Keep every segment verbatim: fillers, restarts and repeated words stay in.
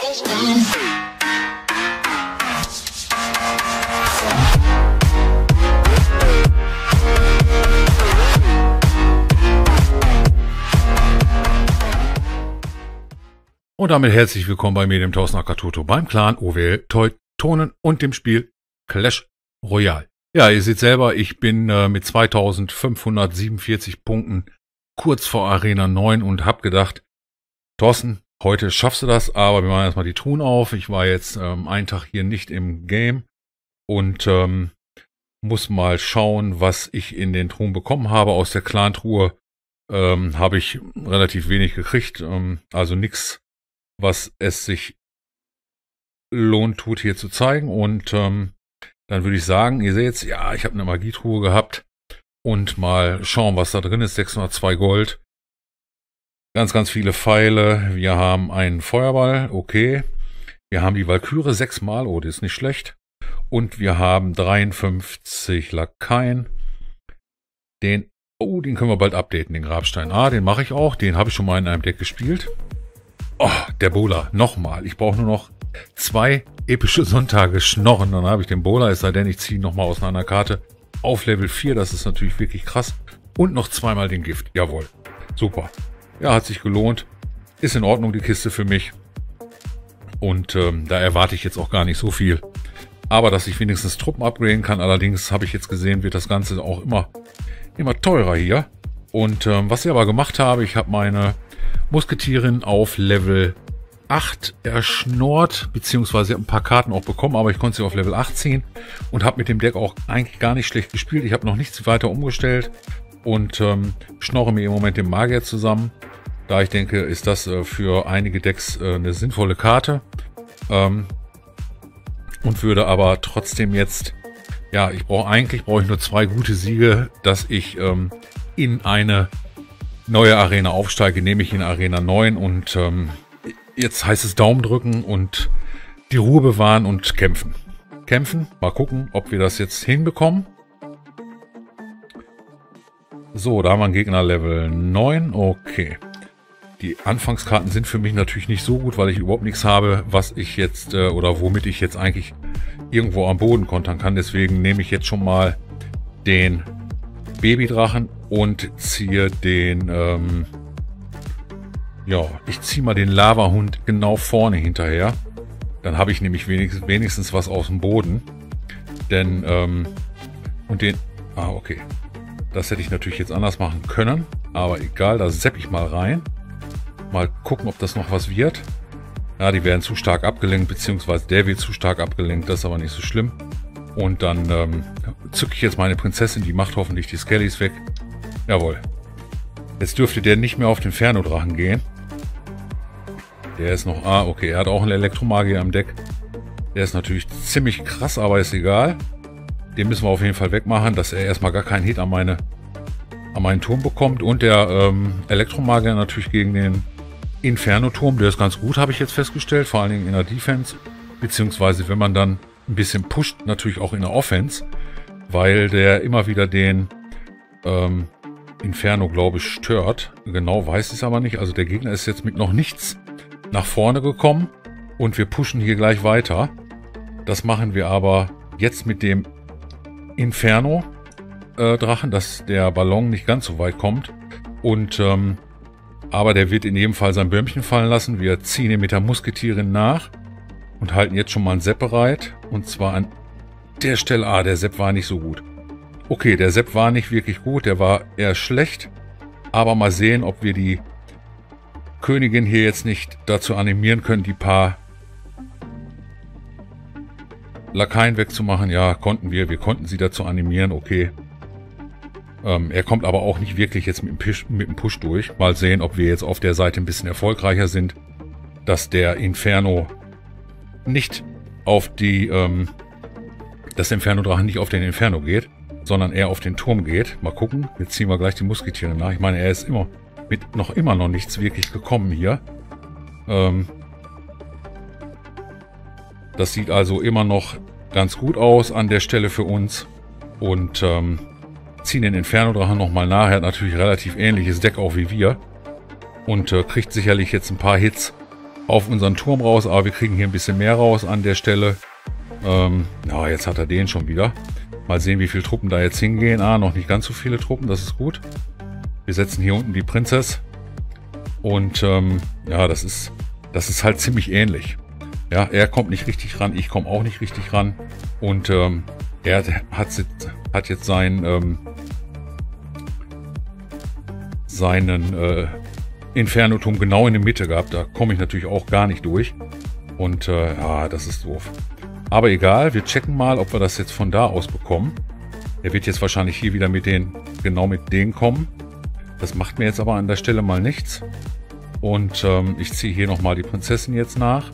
Und damit herzlich willkommen bei mir, dem Thorsten Akatoto, beim Clan O W L Teutonen und dem Spiel Clash Royale. Ja, ihr seht selber, ich bin äh, mit zweitausendfünfhundertsiebenundvierzig Punkten kurz vor Arena neun und hab gedacht, Thorsten, heute schaffst du das, aber wir machen erstmal die Truhen auf. Ich war jetzt ähm, einen Tag hier nicht im Game und ähm, muss mal schauen, was ich in den Truhen bekommen habe. Aus der Clan-Truhe ähm, habe ich relativ wenig gekriegt, ähm, also nichts, was es sich lohnt tut, hier zu zeigen. Und ähm, dann würde ich sagen, ihr seht, ja, ich habe eine Magietruhe gehabt und mal schauen, was da drin ist. sechshundertzwei Gold, ganz, ganz viele Pfeile. Wir haben einen Feuerball, okay. Wir haben die Walküre sechsmal, oh, das ist nicht schlecht. Und wir haben dreiundfünfzig Lakaien. Den, oh, den können wir bald updaten, den Grabstein. Ah, den mache ich auch, den habe ich schon mal in einem Deck gespielt. Oh, der Bowler, nochmal. Ich brauche nur noch zwei epische Sonntage Schnorren. Dann habe ich den Bowler, es sei denn, ich ziehe nochmal aus einer Karte auf Level vier. Das ist natürlich wirklich krass. Und noch zweimal den Gift. Jawohl. Super. Ja, hat sich gelohnt. Ist in Ordnung, die Kiste für mich. Und ähm, da erwarte ich jetzt auch gar nicht so viel. Aber dass ich wenigstens Truppen upgraden kann. Allerdings habe ich jetzt gesehen, wird das Ganze auch immer, immer teurer hier. Und ähm, was ich aber gemacht habe, ich habe meine Musketierin auf Level acht erschnort, beziehungsweise ein paar Karten auch bekommen, aber ich konnte sie auf Level acht ziehen und habe mit dem Deck auch eigentlich gar nicht schlecht gespielt. Ich habe noch nichts weiter umgestellt und ähm, schnorre mir im Moment den Magier zusammen. Da ich denke, ist das äh, für einige Decks äh, eine sinnvolle Karte. Ähm, und würde aber trotzdem jetzt, ja, ich brauche eigentlich brauche ich nur zwei gute Siege, dass ich ähm, in eine neue Arena aufsteige, nehme ich in Arena neun und ähm, jetzt heißt es Daumen drücken und die Ruhe bewahren und kämpfen. Kämpfen, mal gucken, ob wir das jetzt hinbekommen. So, da haben wir einen Gegner Level neun, okay. Die Anfangskarten sind für mich natürlich nicht so gut, weil ich überhaupt nichts habe, was ich jetzt, äh, oder womit ich jetzt eigentlich irgendwo am Boden kontern kann. Deswegen nehme ich jetzt schon mal den Babydrachen und ziehe den, ähm, ja, ich ziehe mal den Lavahund genau vorne hinterher. Dann habe ich nämlich wenigstens, wenigstens was aus dem Boden. Denn, ähm, und den, ah, okay. Das hätte ich natürlich jetzt anders machen können. Aber egal, da sepp ich mal rein. Mal gucken, ob das noch was wird. Ja, die werden zu stark abgelenkt, beziehungsweise der wird zu stark abgelenkt. Das ist aber nicht so schlimm. Und dann ähm, zücke ich jetzt meine Prinzessin, die macht hoffentlich die Skellys weg. Jawohl. Jetzt dürfte der nicht mehr auf den Inferno-Drachen gehen. Der ist noch... Ah, okay, er hat auch einen Elektromagier am Deck. Der ist natürlich ziemlich krass, aber ist egal. Den müssen wir auf jeden Fall wegmachen, dass er erstmal gar keinen Hit an, meine, an meinen Turm bekommt. Und der ähm, Elektromagier natürlich gegen den Inferno-Turm. Der ist ganz gut, habe ich jetzt festgestellt. Vor allen Dingen in der Defense. Beziehungsweise, wenn man dann ein bisschen pusht, natürlich auch in der Offense, weil der immer wieder den ähm, Inferno, glaube ich, stört. Genau weiß ich es aber nicht. Also der Gegner ist jetzt mit noch nichts nach vorne gekommen und wir pushen hier gleich weiter. Das machen wir aber jetzt mit dem Inferno äh, Drachen, dass der Ballon nicht ganz so weit kommt. Und ähm, aber der wird in jedem Fall sein Bömmchen fallen lassen. Wir ziehen ihn mit der Musketierin nach. Und halten jetzt schon mal einen Sepp bereit. Und zwar an der Stelle... Ah, der Sepp war nicht so gut. Okay, der Sepp war nicht wirklich gut. Der war eher schlecht. Aber mal sehen, ob wir die Königin hier jetzt nicht dazu animieren können, die paar Lakaien wegzumachen. Ja, konnten wir. Wir konnten sie dazu animieren. Okay. Ähm, er kommt aber auch nicht wirklich jetzt mit dem, Push, mit dem Push durch. Mal sehen, ob wir jetzt auf der Seite ein bisschen erfolgreicher sind. Dass der Inferno... nicht auf die, ähm, dass der Inferno-Drachen nicht auf den Inferno geht, sondern er auf den Turm geht. Mal gucken, jetzt ziehen wir gleich die Musketiere nach. Ich meine, er ist immer mit noch immer noch nichts wirklich gekommen hier. Ähm, das sieht also immer noch ganz gut aus an der Stelle für uns. Und ähm, ziehen den Inferno-Drachen nochmal nach. Er hat natürlich relativ ähnliches Deck auch wie wir. Und äh, kriegt sicherlich jetzt ein paar Hits auf unseren Turm raus, aber wir kriegen hier ein bisschen mehr raus an der Stelle. Ähm, ja, jetzt hat er den schon wieder. Mal sehen, wie viele Truppen da jetzt hingehen. Ah, noch nicht ganz so viele Truppen, das ist gut. Wir setzen hier unten die Prinzess. Und ähm, ja, das ist, das ist halt ziemlich ähnlich. Ja, er kommt nicht richtig ran, ich komme auch nicht richtig ran. Und ähm, er hat, hat jetzt sein, ähm, seinen äh, Inferno-Turm genau in der Mitte gehabt. Da komme ich natürlich auch gar nicht durch. Und äh, ja, das ist doof. Aber egal, wir checken mal, ob wir das jetzt von da aus bekommen. Er wird jetzt wahrscheinlich hier wieder mit den, genau mit denen kommen. Das macht mir jetzt aber an der Stelle mal nichts. Und ähm, ich ziehe hier nochmal die Prinzessin jetzt nach.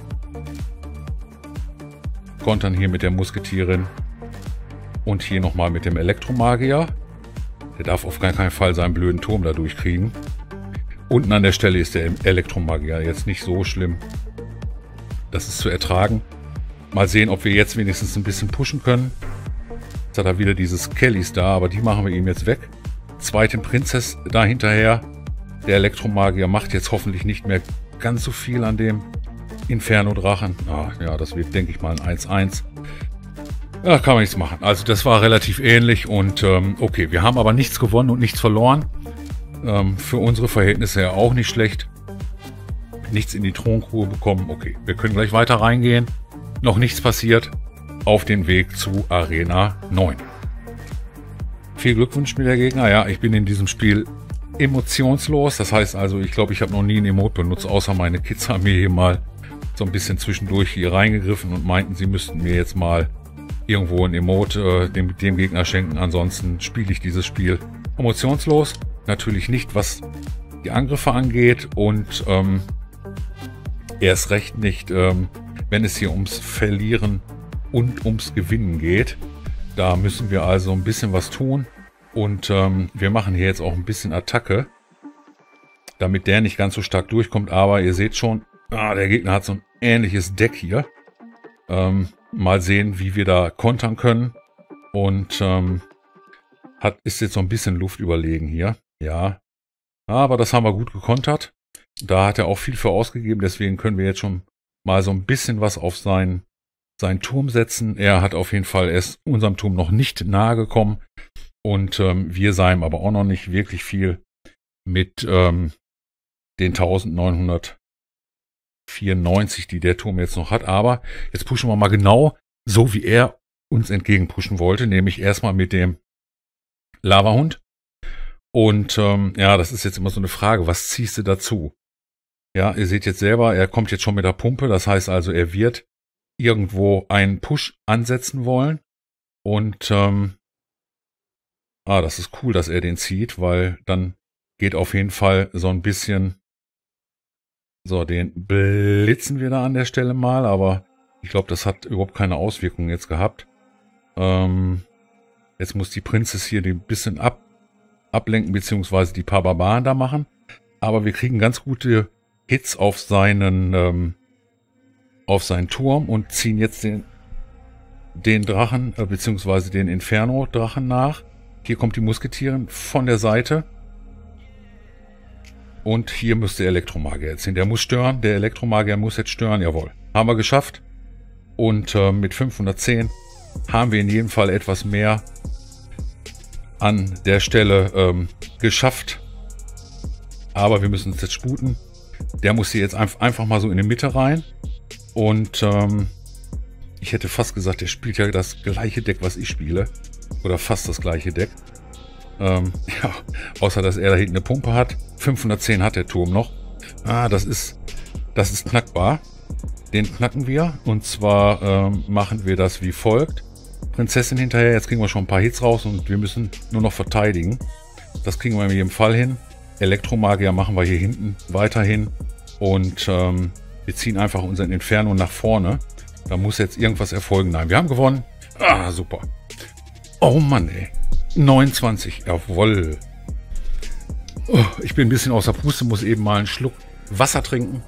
Kontern hier mit der Musketierin. Und hier nochmal mit dem Elektromagier. Der darf auf gar keinen Fall seinen blöden Turm da durchkriegen. Unten an der Stelle ist der Elektromagier jetzt nicht so schlimm. Das ist zu ertragen. Mal sehen, ob wir jetzt wenigstens ein bisschen pushen können. Jetzt hat er wieder dieses Kellys da, aber die machen wir ihm jetzt weg. Zweite Prinzess da hinterher. Der Elektromagier macht jetzt hoffentlich nicht mehr ganz so viel an dem Inferno-Drachen. Ah, ja, das wird, denke ich mal, ein eins eins. Ja, kann man nichts machen. Also das war relativ ähnlich und ähm, okay, wir haben aber nichts gewonnen und nichts verloren. Ähm, für unsere Verhältnisse ja auch nicht schlecht. Nichts in die Thronkrone bekommen. Okay, wir können gleich weiter reingehen. Noch nichts passiert auf dem Weg zu Arena neun. Viel Glückwunsch mit der Gegner. Ja, ich bin in diesem Spiel emotionslos. Das heißt also, ich glaube, ich habe noch nie ein Emote benutzt, außer meine Kids haben mir hier mal so ein bisschen zwischendurch hier reingegriffen und meinten, sie müssten mir jetzt mal irgendwo ein Emote äh, dem, dem Gegner schenken. Ansonsten spiele ich dieses Spiel emotionslos. Natürlich nicht, was die Angriffe angeht und ähm, erst recht nicht, ähm, wenn es hier ums Verlieren und ums Gewinnen geht. Da müssen wir also ein bisschen was tun. Und ähm, wir machen hier jetzt auch ein bisschen Attacke, damit der nicht ganz so stark durchkommt. Aber ihr seht schon, ah, der Gegner hat so ein ähnliches Deck hier. Ähm, mal sehen, wie wir da kontern können. Und ähm, hat, ist jetzt so ein bisschen Luft überlegen hier. Ja, aber das haben wir gut gekontert. Da hat er auch viel für ausgegeben. Deswegen können wir jetzt schon mal so ein bisschen was auf seinen, seinen Turm setzen. Er hat auf jeden Fall, er ist unserem Turm noch nicht nahe gekommen. Und ähm, wir seien aber auch noch nicht wirklich viel mit ähm, den eintausendneunhundertvierundneunzig, die der Turm jetzt noch hat. Aber jetzt pushen wir mal genau so, wie er uns entgegenpushen wollte. Nämlich erstmal mit dem Lavahund. Und ähm, ja, das ist jetzt immer so eine Frage, was ziehst du dazu? Ja, ihr seht jetzt selber, er kommt jetzt schon mit der Pumpe. Das heißt also, er wird irgendwo einen Push ansetzen wollen. Und ähm, ah, das ist cool, dass er den zieht, weil dann geht auf jeden Fall so ein bisschen... So, den blitzen wir da an der Stelle mal, aber ich glaube, das hat überhaupt keine Auswirkungen jetzt gehabt. Ähm, jetzt muss die Prinzess hier ein bisschen ab, ablenken, beziehungsweise die paar Barbaren da machen. Aber wir kriegen ganz gute Hits auf seinen, ähm, auf seinen Turm und ziehen jetzt den, den Drachen, äh, beziehungsweise den Inferno-Drachen nach. Hier kommt die Musketierin von der Seite. Und hier müsste der Elektromagier jetzt hin. Der muss stören. Der Elektromagier muss jetzt stören. Jawohl. Haben wir geschafft. Und äh, mit fünfhundertzehn haben wir in jedem Fall etwas mehr an der Stelle ähm, geschafft. Aber wir müssen uns jetzt sputen. Der muss hier jetzt einfach mal so in die Mitte rein. Und ähm, ich hätte fast gesagt, der spielt ja das gleiche Deck, was ich spiele. Oder fast das gleiche Deck. Ähm, ja, außer dass er da hinten eine Pumpe hat. fünfhundertzehn hat der Turm noch. Ah, das ist, das ist knackbar. Den knacken wir. Und zwar ähm, machen wir das wie folgt. Prinzessin hinterher. Jetzt kriegen wir schon ein paar Hits raus und wir müssen nur noch verteidigen. Das kriegen wir in jedem Fall hin. Elektromagier machen wir hier hinten weiterhin. Und ähm, wir ziehen einfach unseren Inferno nach vorne. Da muss jetzt irgendwas erfolgen. Nein, wir haben gewonnen. Ah, super. Oh Mann, ey. neunundzwanzig. Jawohl. Oh, ich bin ein bisschen außer Puste, muss eben mal einen Schluck Wasser trinken.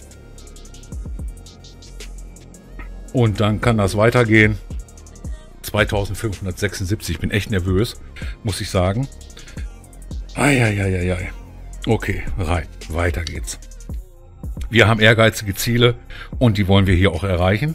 Und dann kann das weitergehen. zweitausendfünfhundertsechsundsiebzig. Ich bin echt nervös, muss ich sagen. Eieieiei. Okay, rein. Weiter geht's. Wir haben ehrgeizige Ziele und die wollen wir hier auch erreichen.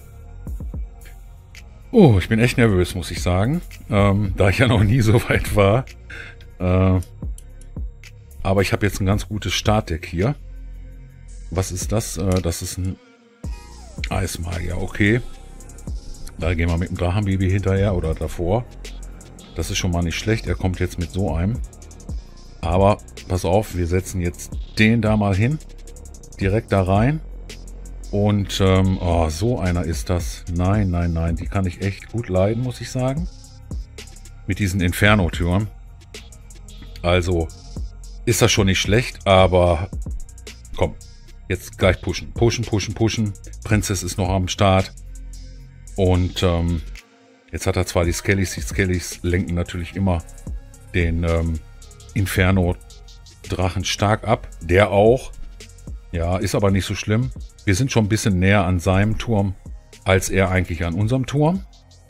Oh, ich bin echt nervös, muss ich sagen, ähm, da ich ja noch nie so weit war. Äh, aber ich habe jetzt ein ganz gutes Startdeck hier. Was ist das? Äh, das ist ein Eismagier, okay. Da gehen wir mit dem Drachenbaby hinterher oder davor. Das ist schon mal nicht schlecht. Er kommt jetzt mit so einem. Aber pass auf, wir setzen jetzt den da mal hin. Direkt da rein. Und, ähm, oh, so einer ist das. Nein, nein, nein. Die kann ich echt gut leiden, muss ich sagen. Mit diesen Inferno-Türen. Also, ist das schon nicht schlecht, aber komm, jetzt gleich pushen. Pushen, pushen, pushen. Prinzess ist noch am Start. Und, ähm, jetzt hat er zwar die Skellys. Die Skellys lenken natürlich immer den, ähm, Inferno-Drachen stark ab. Der auch. Ja, ist aber nicht so schlimm. Wir sind schon ein bisschen näher an seinem Turm, als er eigentlich an unserem Turm.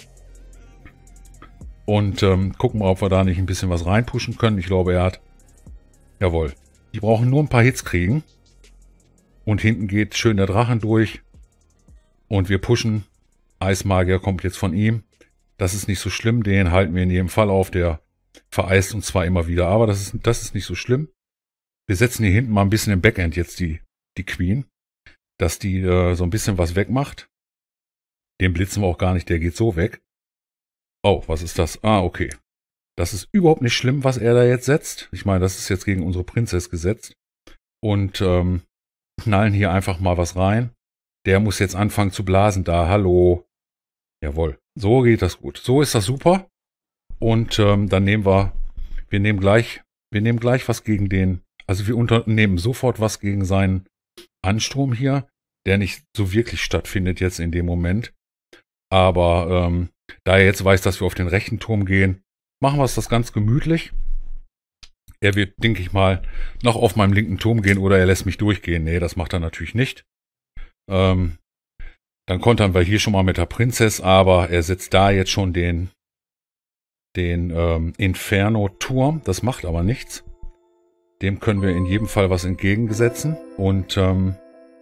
Und ähm, gucken wir, ob wir da nicht ein bisschen was reinpushen können. Ich glaube, er hat... Jawohl. Die brauchen nur ein paar Hits kriegen. Und hinten geht schön der Drachen durch. Und wir pushen. Eismagier kommt jetzt von ihm. Das ist nicht so schlimm. Den halten wir in jedem Fall auf. Der vereist uns zwar immer wieder, aber das ist, das ist nicht so schlimm. Wir setzen hier hinten mal ein bisschen im Backend jetzt die, die Queen. Dass die äh, so ein bisschen was wegmacht. Den blitzen wir auch gar nicht, der geht so weg. Oh, was ist das? Ah, okay. Das ist überhaupt nicht schlimm, was er da jetzt setzt. Ich meine, das ist jetzt gegen unsere Prinzess gesetzt. Und ähm, knallen hier einfach mal was rein. Der muss jetzt anfangen zu blasen. Da, hallo. Jawohl, so geht das gut. So ist das super. Und ähm, dann nehmen wir, wir nehmen gleich, wir nehmen gleich was gegen den, also wir unternehmen sofort was gegen seinen Ansturm hier, der nicht so wirklich stattfindet jetzt in dem Moment. Aber ähm, da er jetzt weiß, dass wir auf den rechten Turm gehen, machen wir es das ganz gemütlich. Er wird, denke ich mal, noch auf meinem linken Turm gehen oder er lässt mich durchgehen. Nee, das macht er natürlich nicht. Ähm, dann kontern wir hier schon mal mit der Prinzess, aber er setzt da jetzt schon den, den ähm, Inferno-Turm. Das macht aber nichts. Dem können wir in jedem Fall was entgegensetzen. Und ähm,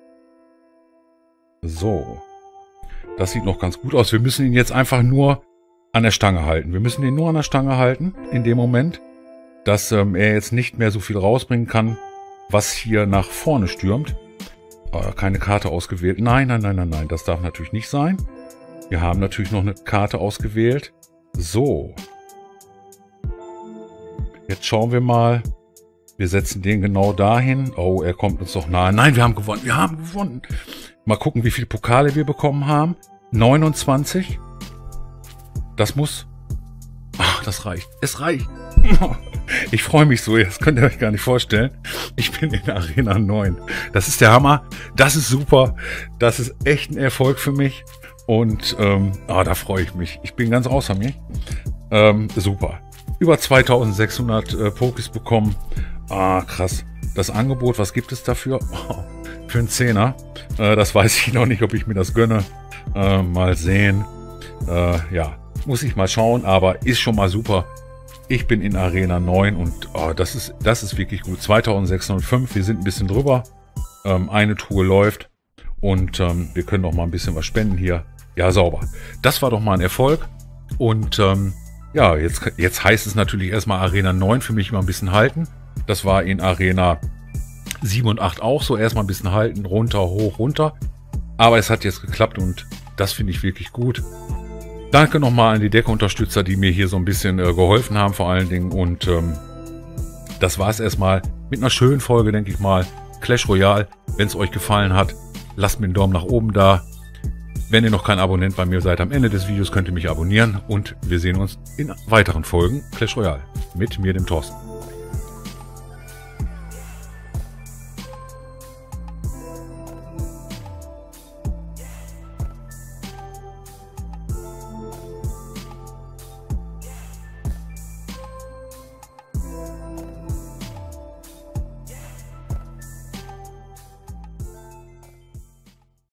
so. Das sieht noch ganz gut aus. Wir müssen ihn jetzt einfach nur an der Stange halten. Wir müssen ihn nur an der Stange halten in dem Moment, dass ähm, er jetzt nicht mehr so viel rausbringen kann, was hier nach vorne stürmt. Äh, keine Karte ausgewählt. Nein, nein, nein, nein, nein. Das darf natürlich nicht sein. Wir haben natürlich noch eine Karte ausgewählt. So. Jetzt schauen wir mal. Wir setzen den genau dahin. Oh, er kommt uns doch nahe. Nein, wir haben gewonnen. Wir haben gewonnen. Mal gucken, wie viele Pokale wir bekommen haben. neunundzwanzig. Das muss... Ach, das reicht. Es reicht. Ich freue mich so. Das könnt ihr euch gar nicht vorstellen. Ich bin in Arena neun. Das ist der Hammer. Das ist super. Das ist echt ein Erfolg für mich. Und ähm, ah, da freue ich mich. Ich bin ganz außer mir. Ähm, super. Über zweitausendsechshundert äh, Pokés bekommen. Ah, krass. Das Angebot, was gibt es dafür? Oh, für einen Zehner. Äh, das weiß ich noch nicht, ob ich mir das gönne. Äh, mal sehen. Äh, ja, muss ich mal schauen, aber ist schon mal super. Ich bin in Arena neun und oh, das ist, das ist wirklich gut. zweitausendsechshundertfünf, wir sind ein bisschen drüber. Ähm, eine Truhe läuft und ähm, wir können noch mal ein bisschen was spenden hier. Ja, sauber. Das war doch mal ein Erfolg. Und ähm, ja, jetzt, jetzt heißt es natürlich erstmal Arena neun für mich mal ein bisschen halten. Das war in Arena sieben und acht auch so. Erstmal ein bisschen halten, runter, hoch, runter. Aber es hat jetzt geklappt und das finde ich wirklich gut. Danke nochmal an die Decke-Unterstützer, die mir hier so ein bisschen äh, geholfen haben vor allen Dingen. Und ähm, das war es erstmal mit einer schönen Folge, denke ich mal. Clash Royale. Wenn es euch gefallen hat, lasst mir einen Daumen nach oben da. Wenn ihr noch kein Abonnent bei mir seid, am Ende des Videos könnt ihr mich abonnieren. Und wir sehen uns in weiteren Folgen Clash Royale mit mir, dem Thorsten.